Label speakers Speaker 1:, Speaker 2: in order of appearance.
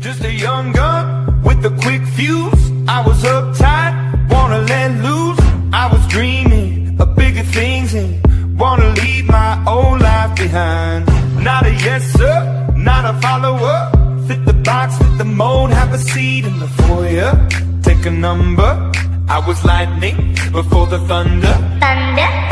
Speaker 1: Just a young gun with a quick fuse. I was uptight, wanna let loose. I was dreaming of bigger things and wanna leave my old life behind. Not a yes sir, not a follower. Fit the box, fit the mold, have a seat in the foyer. Take a number. I was lightning before the thunder.
Speaker 2: Thunder.